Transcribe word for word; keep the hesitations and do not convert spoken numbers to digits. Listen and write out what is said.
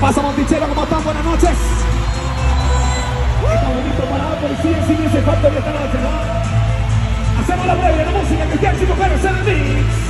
pasa, Monticello? ¿Cómo están? Buenas noches. Estamos listos para la policía sin ese factor de esta noche, ¿no? Hacemos la previa, la música que ustedes chicos van a hacer el mix.